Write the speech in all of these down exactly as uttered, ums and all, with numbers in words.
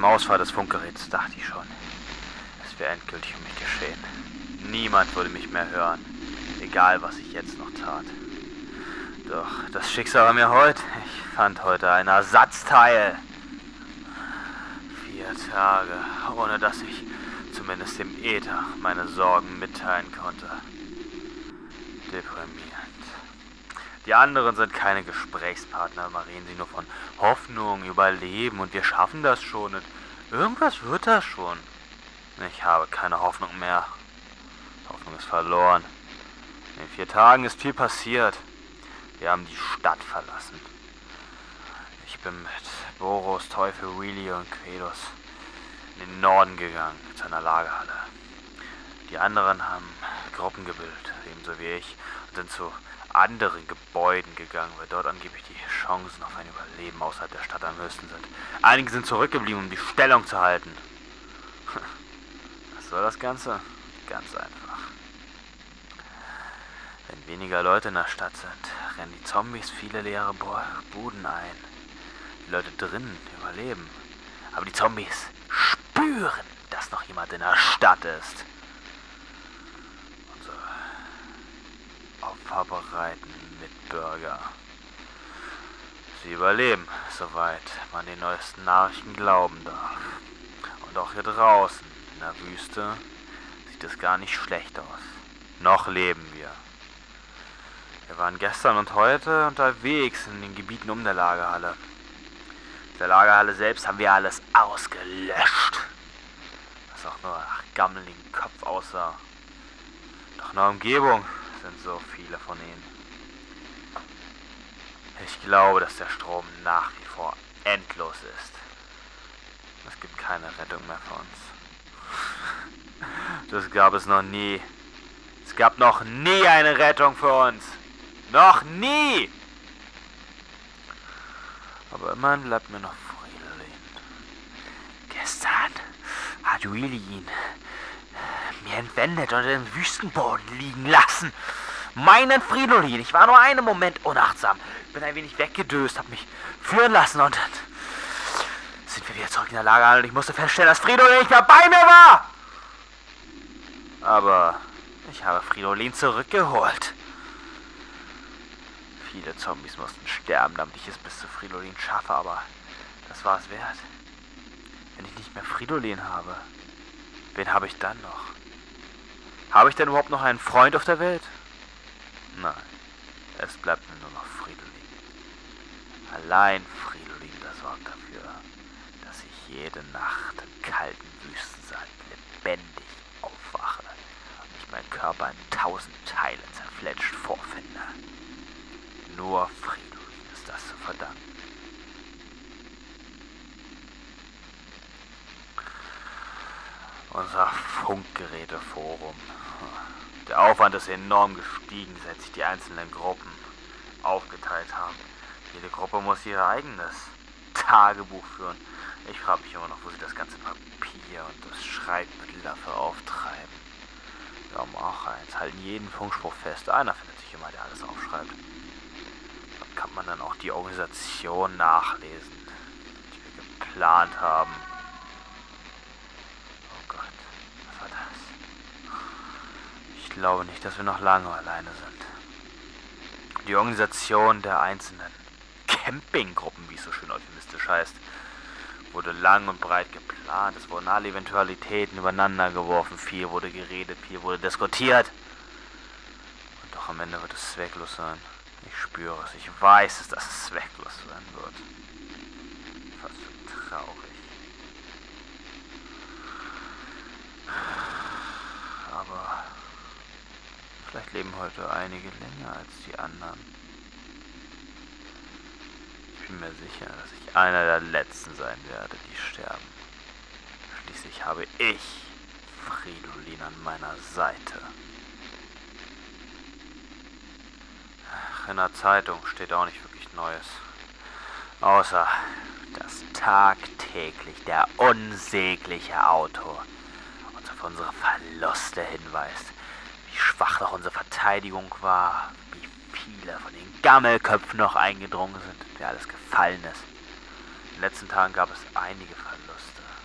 Beim Ausfall des Funkgeräts dachte ich schon, es wäre endgültig um mich geschehen. Niemand würde mich mehr hören, egal was ich jetzt noch tat. Doch das Schicksal war mir heute. Ich fand heute ein Ersatzteil. Vier Tage, ohne dass ich zumindest dem Äther meine Sorgen mitteilen konnte. Deprimierend. Die anderen sind keine Gesprächspartner, immer reden sie nur von Hoffnung, Überleben und wir schaffen das schon und irgendwas wird das schon. Ich habe keine Hoffnung mehr. Hoffnung ist verloren. In vier Tagen ist viel passiert. Wir haben die Stadt verlassen. Ich bin mit Boros, Teufel, Wheelie und Kratos in den Norden gegangen, zu einer Lagerhalle. Die anderen haben Gruppen gebildet, ebenso wie ich, und sind zu anderen Gebäuden gegangen, weil dort angeblich die Chancen auf ein Überleben außerhalb der Stadt am höchsten sind. Einige sind zurückgeblieben, um die Stellung zu halten. Was soll das Ganze? Ganz einfach. Wenn weniger Leute in der Stadt sind, rennen die Zombies viele leere Buden ein. Die Leute drinnen überleben. Aber die Zombies spüren, dass noch jemand in der Stadt ist. Unsere opferbereiten Mitbürger. Sie überleben, soweit man den neuesten Nachrichten glauben darf. Und auch hier draußen, in der Wüste, sieht es gar nicht schlecht aus. Noch leben wir. Wir waren gestern und heute unterwegs in den Gebieten um der Lagerhalle. In der Lagerhalle selbst haben wir alles ausgelöscht. Was auch nur nach gammeligen Kopf aussah. Doch in der Umgebung sind so viele von ihnen. Ich glaube, dass der Strom nach wie vor endlos ist. Es gibt keine Rettung mehr für uns. Das gab es noch nie. Es gab noch nie eine Rettung für uns. Noch nie! Aber immerhin bleibt mir noch Fridolin. Gestern hat Wheelie ihn mir entwendet und im Wüstenboden liegen lassen. Meinen Fridolin. Ich war nur einen Moment unachtsam. Bin ein wenig weggedöst, hab mich führen lassen und dann sind wir wieder zurück in der Lagerhalle und ich musste feststellen, dass Fridolin nicht mehr bei mir war. Aber ich habe Fridolin zurückgeholt. Viele Zombies mussten sterben, damit ich es bis zu Fridolin schaffe, aber das war es wert. Wenn ich nicht mehr Fridolin habe, wen habe ich dann noch? Habe ich denn überhaupt noch einen Freund auf der Welt? Nein, es bleibt mir nur noch Fridolin. Allein Fridolin, das sorgt dafür, dass ich jede Nacht im kalten Wüstensand lebendig aufwache und mich mein Körper in tausend Teile zerfletscht vorfinde. Nur Fridolin ist das zu verdanken. Unser Funkgeräteforum. Der Aufwand ist enorm gestiegen, seit sich die einzelnen Gruppen aufgeteilt haben. Jede Gruppe muss ihr eigenes Tagebuch führen. Ich frage mich immer noch, wo sie das ganze Papier und das Schreibmittel dafür auftreiben. Wir haben auch eins, halten jeden Funkspruch fest. Einer findet sich immer, der alles aufschreibt. Dort kann man dann auch die Organisation nachlesen, die wir geplant haben. Oh Gott, was war das? Ich glaube nicht, dass wir noch lange alleine sind. Die Organisation der einzelnen Campinggruppen, wie es so schön euphemistisch heißt, wurde lang und breit geplant. Es wurden alle Eventualitäten übereinander geworfen. Viel wurde geredet, viel wurde diskutiert. Und doch am Ende wird es zwecklos sein. Ich spüre es, ich weiß es, dass es zwecklos sein wird. Fast so traurig. Aber vielleicht leben heute einige länger als die anderen. Ich bin mir sicher, dass ich einer der Letzten sein werde, die sterben. Schließlich habe ich Fridolin an meiner Seite. Ach, in der Zeitung steht auch nicht wirklich Neues. Außer, dass tagtäglich der unsägliche Autor uns auf unsere Verluste hinweist. Wie schwach doch unsere Verteidigung war, wie viele von den Gammelköpfen noch eingedrungen sind, wer alles gefallen ist. In den letzten Tagen gab es einige Verluste.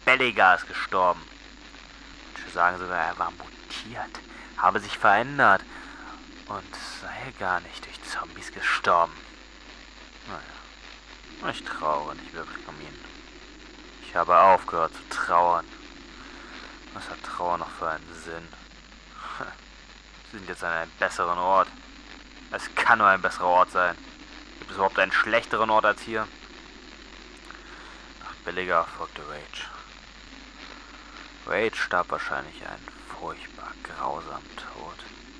Belegar ist gestorben. Manche sagen sogar, er war mutiert, habe sich verändert und sei gar nicht durch Zombies gestorben. Naja, ich trauere nicht wirklich um ihn. Ich habe aufgehört zu trauern. Was hat Trauer noch für einen Sinn? Sie sind jetzt an einem besseren Ort. Es kann nur ein besserer Ort sein. Gibt es überhaupt einen schlechteren Ort als hier? Nach Belegar folgte Rage. Rage starb wahrscheinlich einen furchtbar grausamen Tod.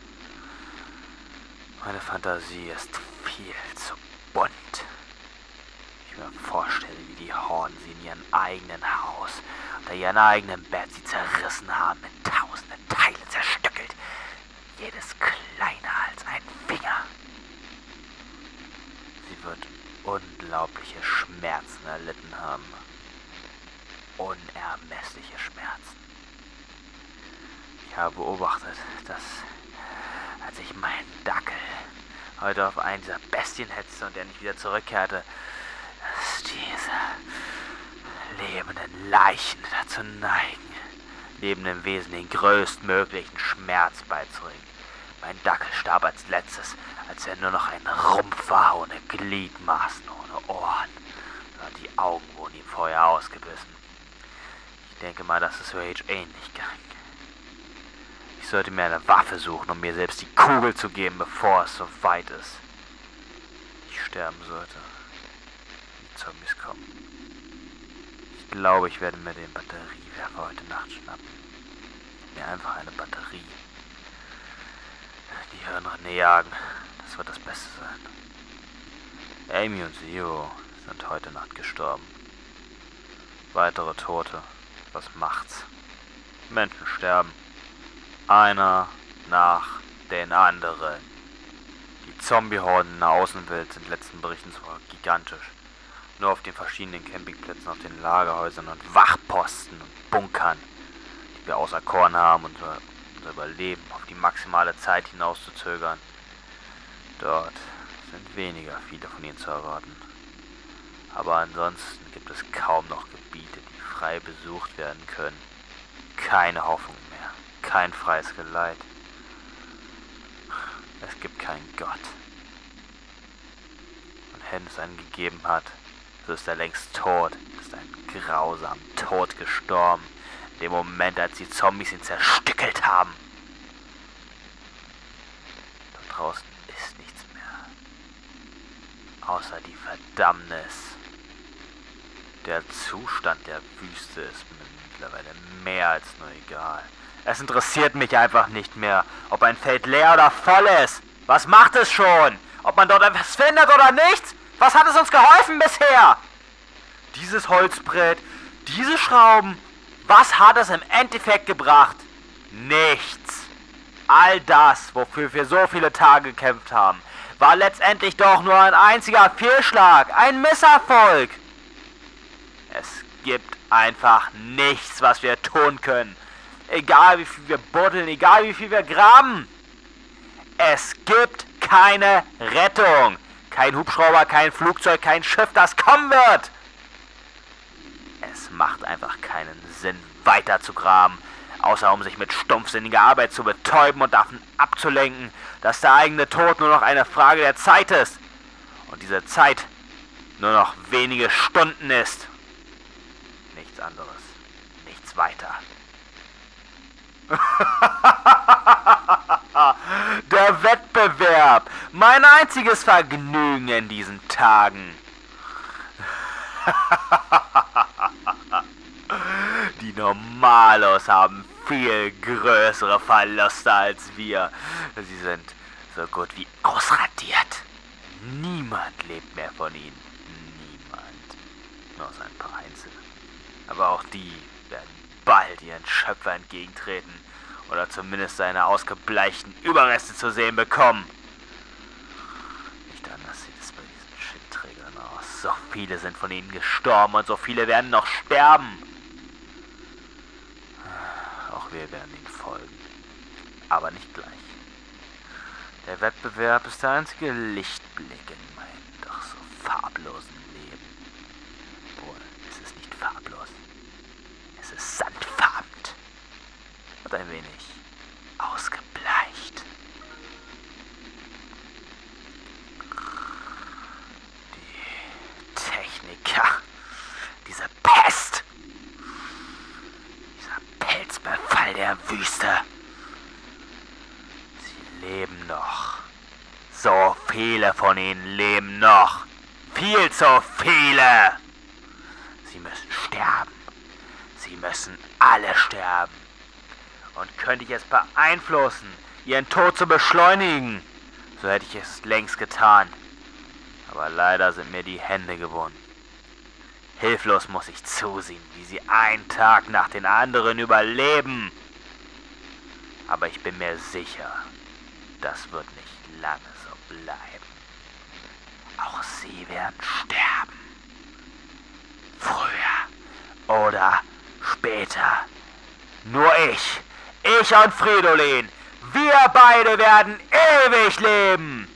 Meine Fantasie ist viel zu bunt. Ich mir vorstelle, wie die Horden sie in ihrem eigenen Haus, unter ihrem eigenen Bett sie zerrissen haben, in tausende Teile zerstückelt. Jedes kleiner als ein Finger. Sie wird unglaubliche Schmerzen erlitten haben. Unermessliche Schmerzen. Ich habe beobachtet, dass, als ich meinen Dackel heute auf einen dieser Bestien hetzte und er nicht wieder zurückkehrte, dass diese lebenden Leichen dazu neigen, lebendem Wesen den größtmöglichen Schmerz beizubringen. Mein Dackel starb als letztes, als er nur noch ein Rumpf war, ohne Gliedmaßen, ohne Ohren. Und die Augen wurden ihm vorher ausgebissen. Ich denke mal, dass es Rage ähnlich ging. Ich sollte mir eine Waffe suchen, um mir selbst die Kugel zu geben, bevor es so weit ist. Ich sterben sollte. Die Zombies kommen. Ich glaube, ich werde mir den Batteriewerfer heute Nacht schnappen. Mir einfach eine Batterie. Die Hirnrinde jagen. Das wird das Beste sein. Amy und Zero sind heute Nacht gestorben. Weitere Tote. Was macht's? Menschen sterben. Einer nach den anderen. Die Zombie-Horden in der Außenwelt sind letzten Berichten zwar gigantisch. Nur auf den verschiedenen Campingplätzen, auf den Lagerhäusern und Wachposten und Bunkern, die wir auserkoren haben, unser, unser Überleben auf die maximale Zeit hinauszuzögern. Dort sind weniger viele von ihnen zu erwarten. Aber ansonsten gibt es kaum noch Gebiete, die frei besucht werden können. Keine Hoffnung mehr. Kein freies Geleit. Es gibt keinen Gott. Und wenn es einen gegeben hat, so ist er längst tot. Ist einen grausamen Tod gestorben. In dem Moment, als die Zombies ihn zerstückelt haben. Da draußen ist nichts mehr. Außer die Verdammnis. Der Zustand der Wüste ist mir mittlerweile mehr als nur egal. Es interessiert mich einfach nicht mehr, ob ein Feld leer oder voll ist. Was macht es schon? Ob man dort etwas findet oder nicht? Was hat es uns geholfen bisher? Dieses Holzbrett, diese Schrauben, was hat es im Endeffekt gebracht? Nichts. All das, wofür wir so viele Tage gekämpft haben, war letztendlich doch nur ein einziger Fehlschlag, ein Misserfolg. Es gibt einfach nichts, was wir tun können. Egal wie viel wir buddeln, egal wie viel wir graben. Es gibt keine Rettung. Kein Hubschrauber, kein Flugzeug, kein Schiff, das kommen wird. Es macht einfach keinen Sinn, weiter zu graben. Außer um sich mit stumpfsinniger Arbeit zu betäuben und davon abzulenken, dass der eigene Tod nur noch eine Frage der Zeit ist. Und diese Zeit nur noch wenige Stunden ist. Nichts anderes. Nichts weiter. Der Wettbewerb. Mein einziges Vergnügen in diesen Tagen. Die Normalos haben viel größere Verluste als wir. Sie sind so gut wie ausradiert. Niemand lebt mehr von ihnen. Niemand. Nur ein paar Einzelne. Aber auch die werden bald ihren Schöpfer entgegentreten oder zumindest seine ausgebleichten Überreste zu sehen bekommen. Nicht anders sieht es bei diesen Schildträgern aus. So viele sind von ihnen gestorben und so viele werden noch sterben. Auch wir werden ihnen folgen. Aber nicht gleich. Der Wettbewerb ist der einzige Lichtblick in meinem doch so farblosen Leben. Obwohl, es ist nicht farblos. ein wenig ausgebleicht. Die Techniker, diese Pest, dieser Pelzbefall der Wüste, sie leben noch. So viele von ihnen leben noch. Viel zu viele. Sie müssen sterben. Sie müssen alle sterben. Und könnte ich es beeinflussen, ihren Tod zu beschleunigen, so hätte ich es längst getan. Aber leider sind mir die Hände gebunden. Hilflos muss ich zusehen, wie sie einen Tag nach den anderen überleben. Aber ich bin mir sicher, das wird nicht lange so bleiben. Auch sie werden sterben. Früher oder später. Nur ich, ich und Fridolin, wir beide werden ewig leben.